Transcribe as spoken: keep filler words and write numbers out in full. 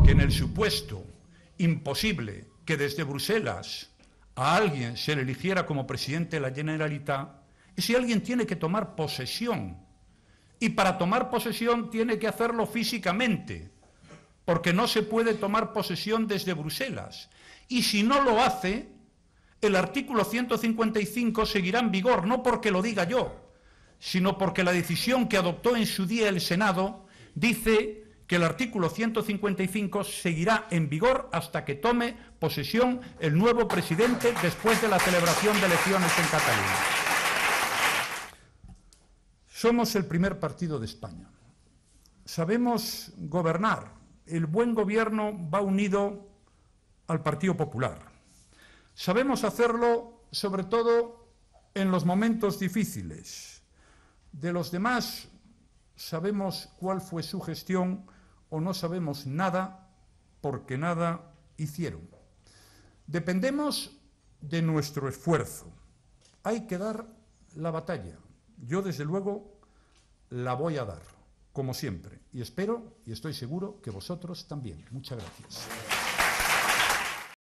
que en el supuesto imposible que desde Bruselas a alguien se le eligiera como presidente de la Generalitat, ese alguien tiene que tomar posesión. Y para tomar posesión tiene que hacerlo físicamente, porque no se puede tomar posesión desde Bruselas. Y si no lo hace, el artículo ciento cincuenta y cinco seguirá en vigor, no porque lo diga yo, sino porque la decisión que adoptó en su día el Senado dice que el artículo ciento cincuenta y cinco seguirá en vigor hasta que tome posesión el nuevo presidente después de la celebración de elecciones en Cataluña. Somos el primer partido de España. Sabemos gobernar. El buen gobierno va unido al Partido Popular. Sabemos hacerlo, sobre todo, en los momentos difíciles. De los demás, sabemos cuál fue su gestión o no sabemos nada porque nada hicieron. Dependemos de nuestro esfuerzo. Hay que dar la batalla. Yo, desde luego, la voy a dar, como siempre. Y espero y estoy seguro que vosotros también. Muchas gracias.